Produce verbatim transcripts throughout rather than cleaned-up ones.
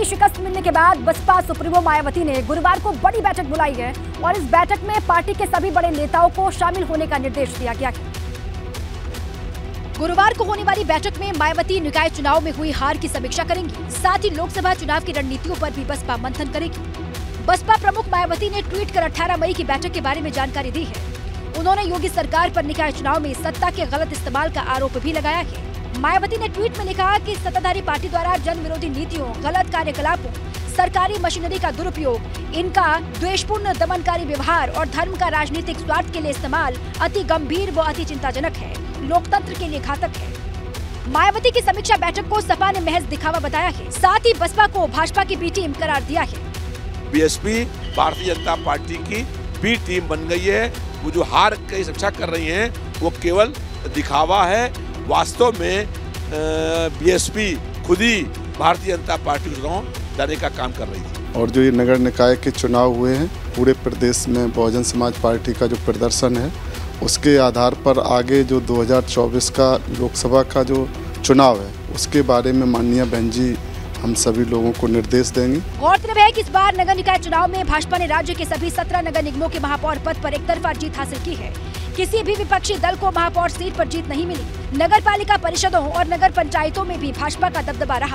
बड़ी शिकस्त मिलने के बाद बसपा सुप्रीमो मायावती ने गुरुवार को बड़ी बैठक बुलाई है और इस बैठक में पार्टी के सभी बड़े नेताओं को शामिल होने का निर्देश दिया गया है। गुरुवार को होने वाली बैठक में मायावती निकाय चुनाव में हुई हार की समीक्षा करेंगी। साथ ही लोकसभा चुनाव की रणनीतियों पर भी बसपा मंथन करेगी। बसपा प्रमुख मायावती ने ट्वीट कर अठारह मई की बैठक के बारे में जानकारी दी है। उन्होंने योगी सरकार पर निकाय चुनाव में सत्ता के गलत इस्तेमाल का आरोप भी लगाया है। मायावती ने ट्वीट में लिखा कि सत्ताधारी पार्टी द्वारा जन विरोधी नीतियों, गलत कार्यकलापों, सरकारी मशीनरी का दुरुपयोग, इनका द्वेषपूर्ण दमनकारी व्यवहार और धर्म का राजनीतिक स्वार्थ के लिए इस्तेमाल अति गंभीर व अति चिंताजनक है, लोकतंत्र के लिए घातक है। मायावती की समीक्षा बैठक को सपा ने महज दिखावा बताया है। साथ ही बसपा को भाजपा की बी टीम करार दिया है। बीएसपी भारतीय जनता पार्टी की बी टीम बन गई है। वो जो हार की समीक्षा कर रही हैं वो केवल दिखावा है। वास्तव में बीएसपी खुद ही भारतीय जनता पार्टी को चुनाव लाने का काम कर रही थी। और जो ये नगर निकाय के चुनाव हुए हैं पूरे प्रदेश में बहुजन समाज पार्टी का जो प्रदर्शन है उसके आधार पर आगे जो दो हज़ार चौबीस का लोकसभा का जो चुनाव है उसके बारे में माननीय बहन जी हम सभी लोगों को निर्देश देंगे। गौरतलब है कि इस बार नगर निकाय चुनाव में भाजपा ने राज्य के सभी सत्रह नगर निगमों के महापौर पद पर एकतरफा जीत हासिल की है। किसी भी विपक्षी दल को महापौर सीट पर जीत नहीं मिली। नगर पालिका परिषदों और नगर पंचायतों में भी भाजपा का दबदबा रहा।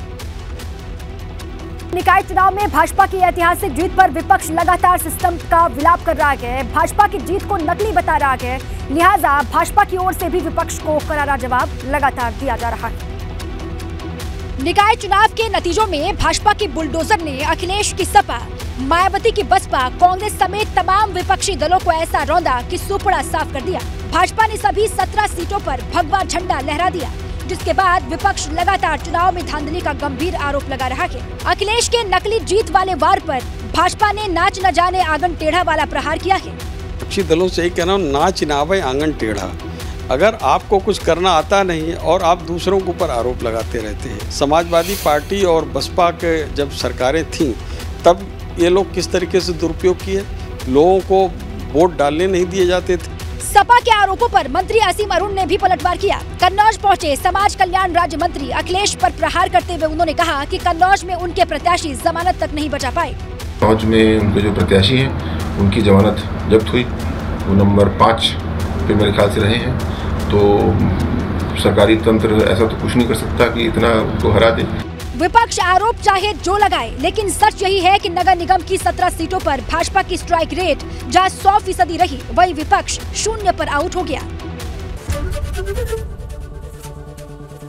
निकाय चुनाव में भाजपा की ऐतिहासिक जीत पर विपक्ष लगातार सिस्टम का विलाप कर रहा है। भाजपा की जीत को नकली बता रहा है, लिहाजा भाजपा की ओर से भी विपक्ष को करारा जवाब लगातार दिया जा रहा है। निकाय चुनाव के नतीजों में भाजपा की बुलडोजर ने अखिलेश की सपा, मायावती की बसपा, कांग्रेस समेत तमाम विपक्षी दलों को ऐसा रौंदा कि सुपड़ा साफ कर दिया। भाजपा ने सभी सत्रह सीटों पर भगवा झंडा लहरा दिया, जिसके बाद विपक्ष लगातार चुनाव में धांधली का गंभीर आरोप लगा रहा है। अखिलेश के नकली जीत वाले वार पर भाजपा ने नाच न जाने आंगन टेढ़ा वाला प्रहार किया है। विपक्षी दलों से कहना हूँ, नाच नावे आंगन टेढ़ा। अगर आपको कुछ करना आता नहीं और आप दूसरों के ऊपर आरोप लगाते रहते हैं। समाजवादी पार्टी और बसपा के जब सरकारें थीं तब ये लोग किस तरीके से दुरुपयोग किए, लोगों को वोट डालने नहीं दिए जाते थे। सपा के आरोपों पर मंत्री असीम अरुण ने भी पलटवार किया। कन्नौज पहुंचे समाज कल्याण राज्य मंत्री अखिलेश पर प्रहार करते हुए उन्होंने कहा कि कन्नौज में उनके प्रत्याशी जमानत तक नहीं बचा पाए। कन्नौज में उनके जो प्रत्याशी हैं उनकी जमानत जब्त हुई, वो नंबर पाँच पे मेरे ख्याल से रहे हैं। तो सरकारी तंत्र ऐसा तो कुछ नहीं कर सकता कि इतना उनको हरा दे। विपक्ष आरोप चाहे जो लगाए, लेकिन सच यही है कि नगर निगम की सत्रह सीटों पर भाजपा की स्ट्राइक रेट जहां सौ फीसदी रही, वही विपक्ष शून्य पर आउट हो गया।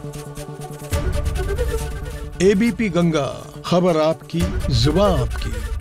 एबीपी गंगा, खबर आपकी, जुबान आपकी।